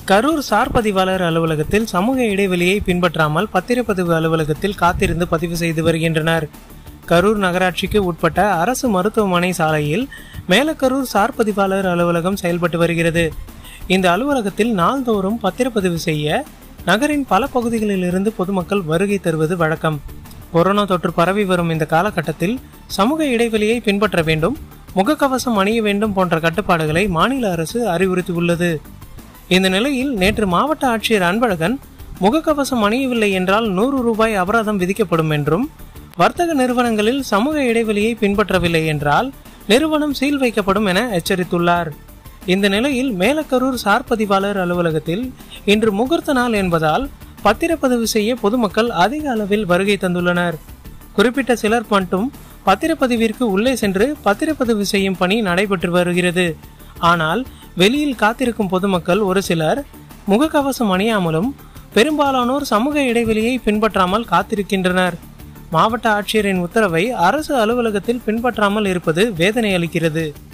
Karur sir பதிவாளர் அலுவலகத்தில் சமூக இடைவெளியை பின்பற்றாமல் பத்திரப்பதிவு அலுவலகத்தில் காத்திருந்து பதிவு செய்து வருகின்றனர். கரூர் நகராட்சிக்கு உட்பட்ட அரசு மருத்துவமனை சாலையில் மேலக்கரூர் சார் பதிவாளர் அலுவலகம் செயல்பட்டு வருகிறது. இந்த அலுவலகத்தில் நாள்தோறும் பத்திரப்பதிவு செய்ய நகரின் பல பகுதிகளில் இருந்து பொதுமக்கள் வருகை தருவது வழக்கம். கொரோனா தொற்று பரவி வரும் இந்த காலகட்டத்தில் சமூக இடைவெளியை பின்பற்ற வேண்டும், முகக்கவசம் அணிய வேண்டும் போன்ற கட்டுப்பாடுகளை மாநில அரசு அறிவுறுத்தியுள்ளது. இந்த நிலையில் நேற்று மாவட்ட ஆட்சியர் அன்பழகன் முகக்கவசம் அணியவில்லை என்றால் 100 ரூபாய் அபராதம் விதிக்கப்படும் என்றும், வர்த்தக நிறுவனங்களில் சமூக இடைவெளியை பின்பற்றவில்லை என்றால் நிறுவனம் சீல் வைக்கப்படும் என எச்சரித்துள்ளார். இந்த நிலையில் மேலக்கரூர் சார் பதிவாளர் அலுவலகத்தில் இன்று முகூர்த்த நாள் என்பதால் பத்திரப்பதிவு செய்ய பொதுமக்கள் அதிக அளவில் வருகை தந்துள்ளனர். குறிப்பிட்ட சிலர் மட்டும் பத்திரப்பதிவிற்கு உள்ளே சென்று பத்திரப்பதிவு செய்யும் பணி நடைபெற்று வருகிறது. ஆனால் வெளியில் காத்திருக்கும் பொதுமக்கள் ஒரு சிலர் முகக்கவசம் அணியாமலும் பெரும்பாலானோர் சமூக இடைவெளியை பின்பற்றாமல் காத்திருக்கின்றனர். மாவட்ட ஆட்சியரின் உத்தரவை அரசு அலுவலகத்தில் பின்பற்றாமல் இருப்பது வேதனை அளிக்கிறது.